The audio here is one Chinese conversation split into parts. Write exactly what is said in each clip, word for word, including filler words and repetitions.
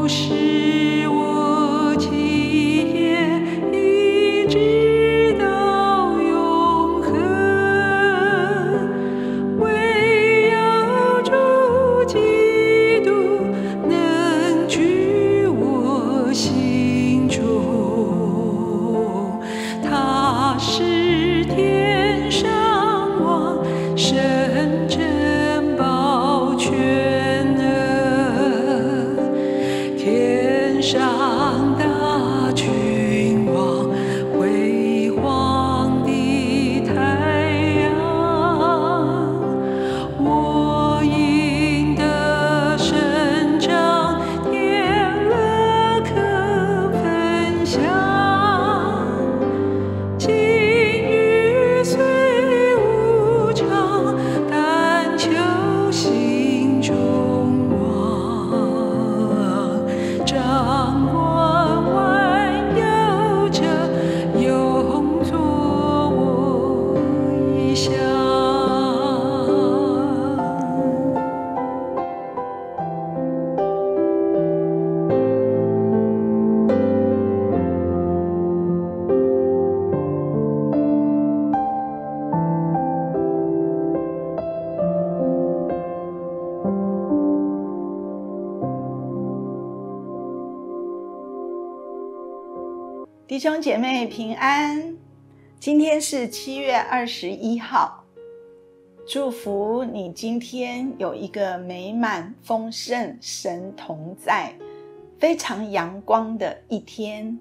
弟兄姐妹平安，今天是七月二十一号，祝福你今天有一个美满丰盛神同在非常阳光的一天。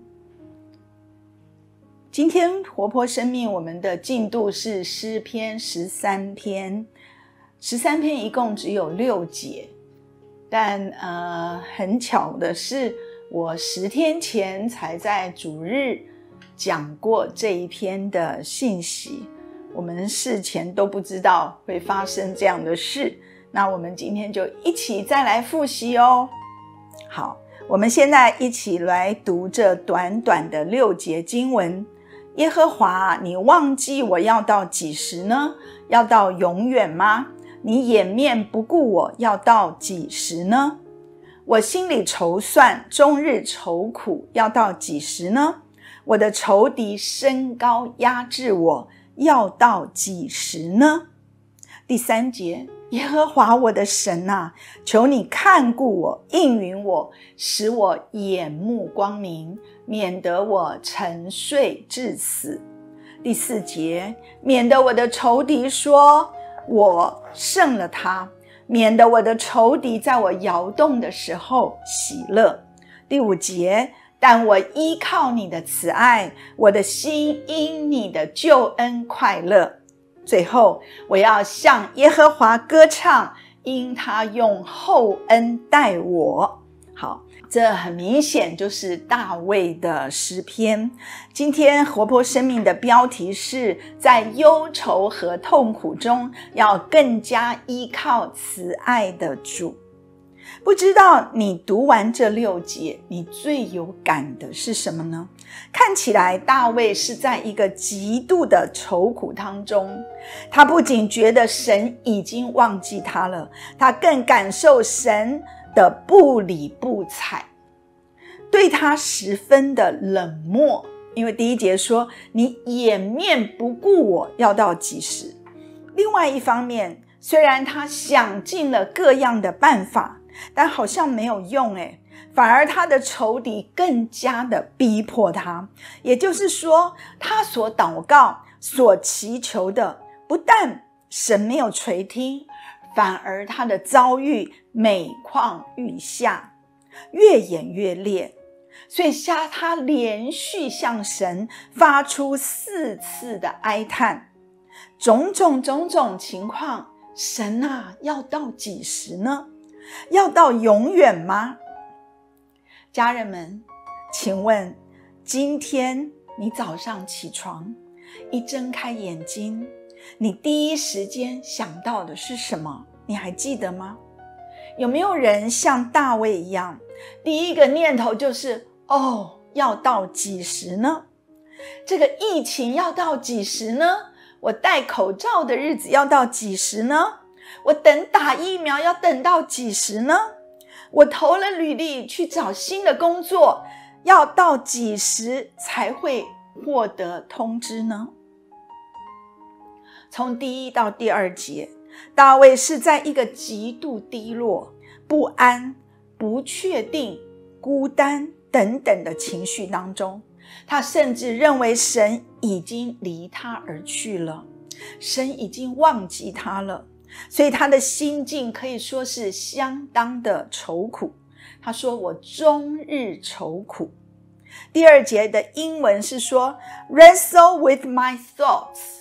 今天活泼生命我们的进度是诗篇十三篇，十三篇一共只有六节，但呃很巧的是我十天前才在主日讲过这一篇的信息，我们事前都不知道会发生这样的事，那我们今天就一起再来复习哦。好，我们现在一起来读这短短的六节经文。耶和华，你忘记我要到几时呢？要到永远吗？你掩面不顾我要到几时呢？我心里筹算，终日愁苦，要到几时呢？我的仇敌升高压制我，要到几时呢？第三节，耶和华我的神啊，求你看顾我，应允我，使我眼目光明，免得我沉睡至死。第四节，免得我的仇敌说我胜了他，免得我的仇敌在我摇动的时候喜乐。第五节，但我依靠你的慈爱，我的心因你的救恩快乐。最后，我要向耶和华歌唱，因他用厚恩待我。好，这很明显就是大卫的诗篇。今天活泼生命的标题是在忧愁和痛苦中要更加依靠慈爱的主。不知道你读完这六节，你最有感的是什么呢？看起来大卫是在一个极度的愁苦当中，他不仅觉得神已经忘记他了，他更感受神的不理不睬，对他十分的冷漠。因为第一节说你掩面不顾我要到几时。另外一方面，虽然他想尽了各样的办法，但好像没有用诶，反而他的仇敌更加的逼迫他。也就是说，他所祷告所祈求的，不但神没有垂听，反而他的遭遇每况愈下，越演越烈。所以下他连续向神发出四次的哀叹，种种种种情况，神啊，要到几时呢？要到永远吗？家人们，请问今天你早上起床，一睁开眼睛，你第一时间想到的是什么？你还记得吗？有没有人像大卫一样，第一个念头就是哦，要到几时呢？这个疫情要到几时呢？我戴口罩的日子要到几时呢？我等打疫苗要等到几时呢？ 我投了履历去找新的工作，要到几时才会获得通知呢？从第一到第二节，大卫是在一个极度低落、不安、不确定、孤单等等的情绪当中，他甚至认为神已经离他而去了，神已经忘记他了，所以他的心境可以说是相当的愁苦。他说我终日愁苦。第二节的英文是说 wrestle with my thoughts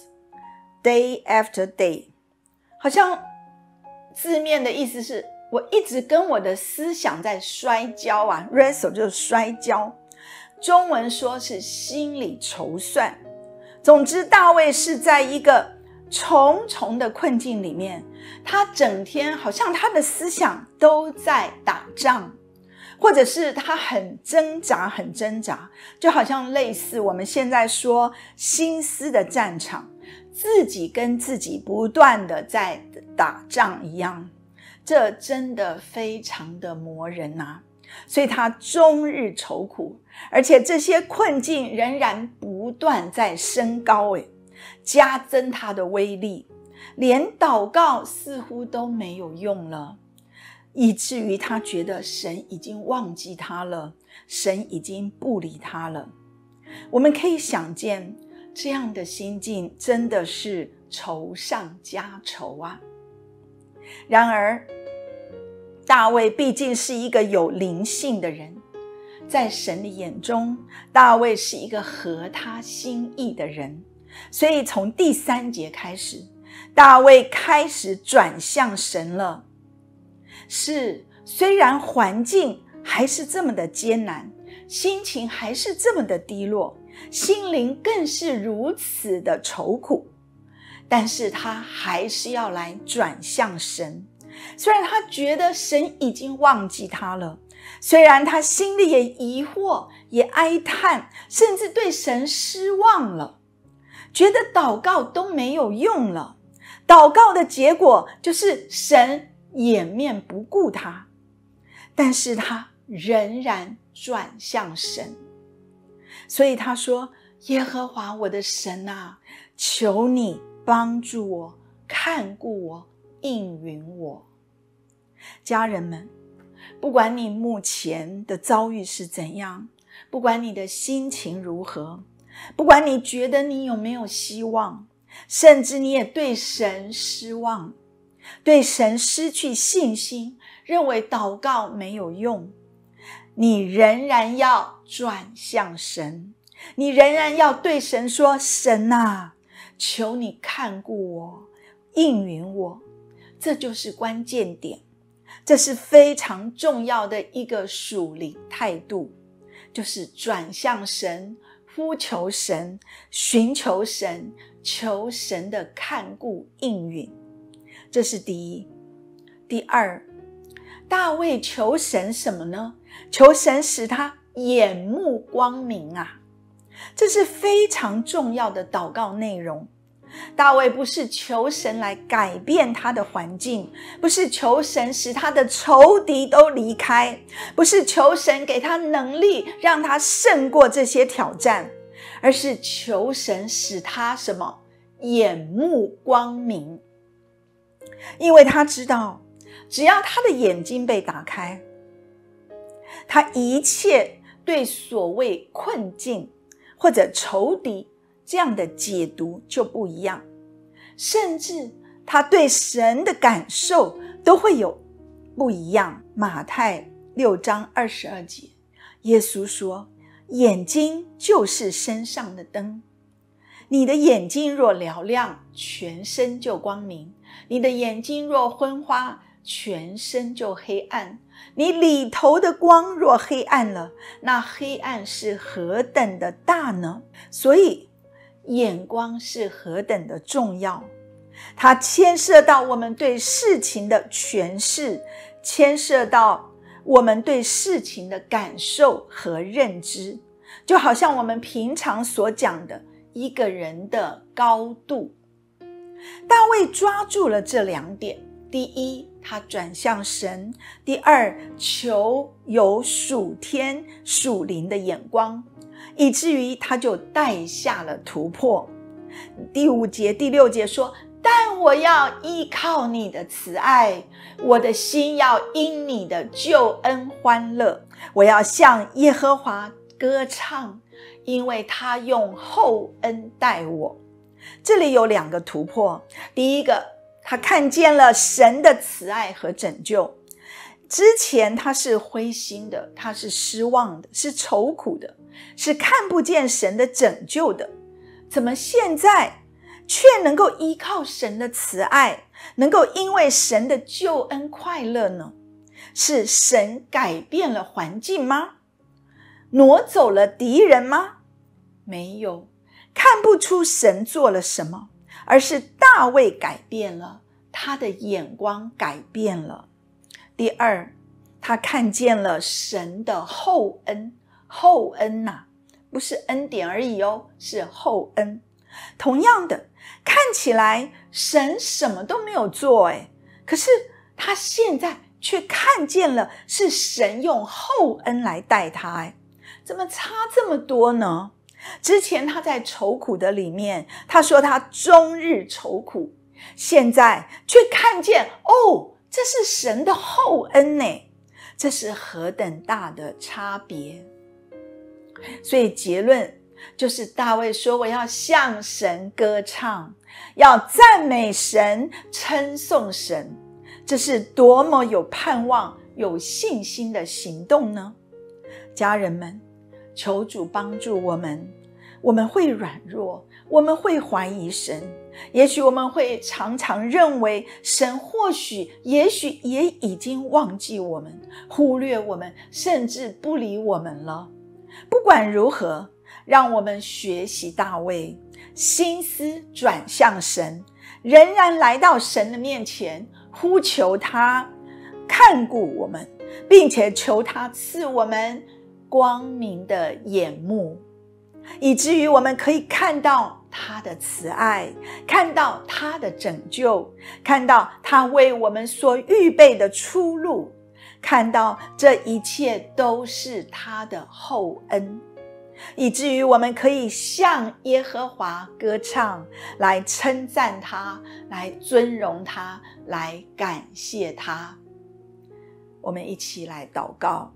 day after day， 好像字面的意思是我一直跟我的思想在摔跤啊 wrestle 就是摔跤，中文说是心里筹算。总之大卫是在一个重重的困境里面，他整天好像他的思想都在打仗，或者是他很挣扎很挣扎，就好像类似我们现在说心思的战场，自己跟自己不断的在打仗一样，这真的非常的磨人啊。所以他终日愁苦，而且这些困境仍然不断在升高，诶，加增他的威力，连祷告似乎都没有用了，以至于他觉得神已经忘记他了，神已经不理他了。我们可以想见，这样的心境真的是愁上加愁啊。然而大卫毕竟是一个有灵性的人，在神的眼中，大卫是一个合他心意的人，所以从第三节开始，大卫开始转向神了。是，虽然环境还是这么的艰难，心情还是这么的低落，心灵更是如此的愁苦，但是他还是要来转向神。虽然他觉得神已经忘记他了，虽然他心里也疑惑，也哀叹，甚至对神失望了，觉得祷告都没有用了，祷告的结果就是神掩面不顾他，但是他仍然转向神。所以他说，耶和华我的神啊，求你帮助我，看顾我，应允我。家人们，不管你目前的遭遇是怎样，不管你的心情如何，不管你觉得你有没有希望，甚至你也对神失望，对神失去信心，认为祷告没有用，你仍然要转向神，你仍然要对神说，神啊，求你看顾我，应允我。这就是关键点，这是非常重要的一个属灵态度，就是转向神，呼求神，寻求神，求神的看顾应允。这是第一。第二，大卫求神什么呢？求神使他眼目光明啊，这是非常重要的祷告内容。大卫不是求神来改变他的环境，不是求神使他的仇敌都离开，不是求神给他能力让他胜过这些挑战，而是求神使他什么？眼目光明。因为他知道，只要他的眼睛被打开，他一切对所谓困境或者仇敌这样的解读就不一样，甚至他对神的感受都会有不一样。马太六章二十二节，耶稣说，眼睛就是身上的灯，你的眼睛若嘹亮，全身就光明；你的眼睛若昏花，全身就黑暗。你里头的光若黑暗了，那黑暗是何等的大呢？所以眼光是何等的重要，它牵涉到我们对事情的诠释，牵涉到我们对事情的感受和认知，就好像我们平常所讲的一个人的高度。大卫抓住了这两点。 第一，他转向神；第二，求有属天属灵的眼光，以至于他就带下了突破。第五节第六节说，但我要依靠你的慈爱，我的心要因你的救恩欢乐，我要向耶和华歌唱，因为他用厚恩待我。这里有两个突破，第一个，他看见了神的慈爱和拯救。之前他是灰心的，他是失望的，是愁苦的，是看不见神的拯救的。怎么现在却能够依靠神的慈爱，能够因为神的救恩快乐呢？是神改变了环境吗？挪走了敌人吗？没有，看不出神做了什么，而是大卫改变了，他的眼光改变了。第二，他看见了神的厚恩，厚恩啊，不是恩典而已哦，是厚恩。同样的，看起来神什么都没有做诶，可是他现在却看见了是神用厚恩来待他诶，怎么差这么多呢？之前他在愁苦的里面，他说他终日愁苦，现在却看见哦，这是神的厚恩呢，这是何等大的差别。所以结论就是大卫说，我要向神歌唱，要赞美神，称颂神。这是多么有盼望有信心的行动呢？家人们，求主帮助我们。我们会软弱，我们会怀疑神，也许我们会常常认为神或许也许也已经忘记我们，忽略我们，甚至不理我们了。不管如何，让我们学习大卫，心思转向神，仍然来到神的面前，呼求他看顾我们，并且求他赐我们光明的眼目，以至于我们可以看到他的慈爱，看到他的拯救，看到他为我们所预备的出路，看到这一切都是他的厚恩，以至于我们可以向耶和华歌唱，来称赞他，来尊荣他，来感谢他。我们一起来祷告。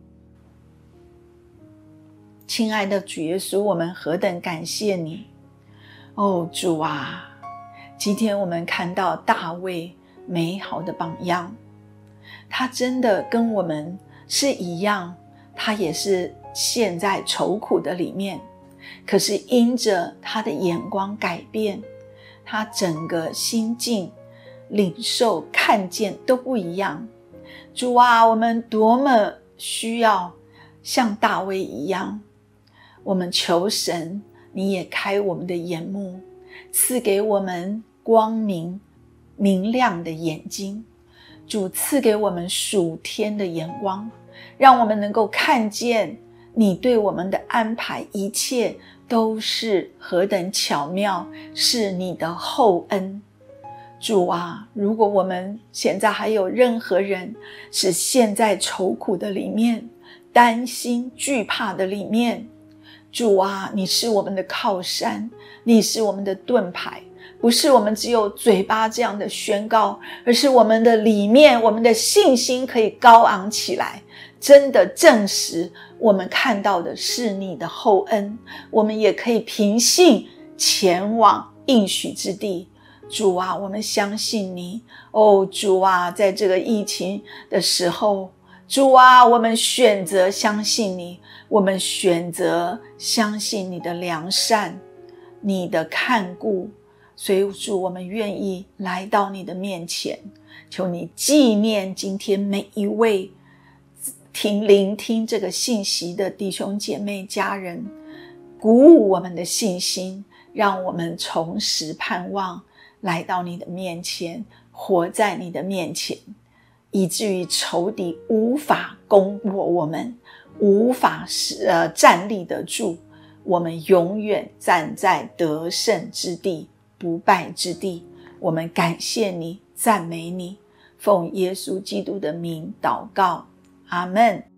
亲爱的主耶稣，我们何等感谢你哦，主啊，今天我们看到大卫美好的榜样，他真的跟我们是一样，他也是陷在愁苦的里面，可是因着他的眼光改变，他整个心境领受看见都不一样。主啊，我们多么需要像大卫一样，我们求神你也开我们的眼目，赐给我们光明明亮的眼睛，主赐给我们属天的眼光，让我们能够看见你对我们的安排，一切都是何等巧妙，是你的厚恩。主啊，如果我们现在还有任何人是陷在愁苦的里面，担心惧怕的里面，主啊，你是我们的靠山，你是我们的盾牌，不是我们只有嘴巴这样的宣告，而是我们的里面，我们的信心可以高昂起来，真的证实我们看到的是你的厚恩，我们也可以凭信前往应许之地。主啊，我们相信你哦，主啊，在这个疫情的时候，主啊，我们选择相信你，我们选择相信你的良善，你的看顾，所以主，我们愿意来到你的面前，求你纪念今天每一位听聆听这个信息的弟兄姐妹家人，鼓舞我们的信心，让我们重拾盼望，来到你的面前，活在你的面前，以至于仇敌无法攻破我们，无法呃站立得住，我们永远站在得胜之地，不败之地。我们感谢你，赞美你。 奉耶稣基督的名祷告，阿们。